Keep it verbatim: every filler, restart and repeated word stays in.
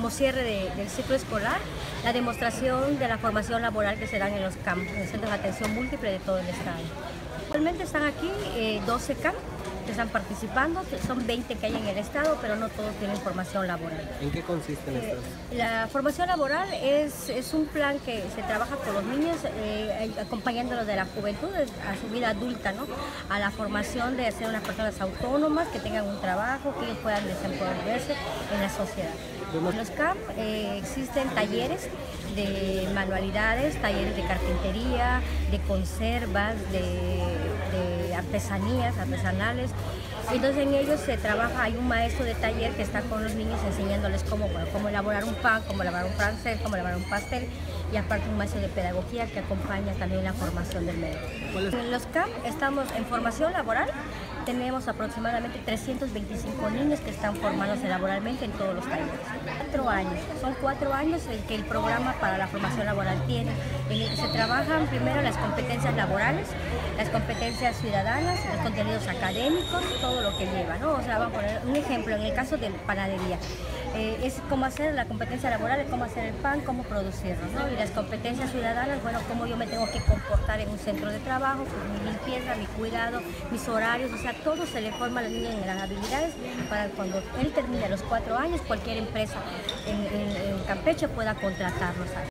como cierre de, del ciclo escolar, la demostración de la formación laboral que se dan en los C A M, en los centros de atención múltiple de todo el estado. Actualmente están aquí eh, doce C A M que están participando, son veinte que hay en el estado, pero no todos tienen formación laboral. ¿En qué consisten Eh, estas? la formación laboral es, es un plan que se trabaja con los niños, eh, acompañándolos de la juventud a su vida adulta, ¿no? A la formación de ser unas personas autónomas, que tengan un trabajo, que ellos puedan desenvolverse en la sociedad. En los C A M eh, existen talleres de manualidades, talleres de carpintería, de conservas, de, de artesanías, artesanales. Entonces en ellos se trabaja, hay un maestro de taller que está con los niños enseñándoles cómo, bueno, cómo elaborar un pan, cómo elaborar un francés, cómo elaborar un pastel, y aparte un maestro de pedagogía que acompaña también la formación del medio. En los C A M estamos en formación laboral, tenemos aproximadamente trescientos veinticinco niños que están formándose laboralmente en todos los talleres. Cuatro años, son cuatro años el que el programa para la formación laboral tiene, en el que se trabajan primero las competencias laborales, las competencias ciudadanas, los contenidos académicos, todo lo que lleva, ¿no? O sea, vamos a poner un ejemplo, en el caso de panadería, eh, es cómo hacer la competencia laboral, cómo hacer el pan, cómo producirlo, ¿no? Y las competencias ciudadanas, bueno, cómo yo me tengo que comportar en un centro de trabajo, pues, mi limpieza, mi cuidado, mis horarios, o sea, todo se le forma al niño en las habilidades para cuando él termine los cuatro años, cualquier empresa en, en, en Campeche pueda contratarlos.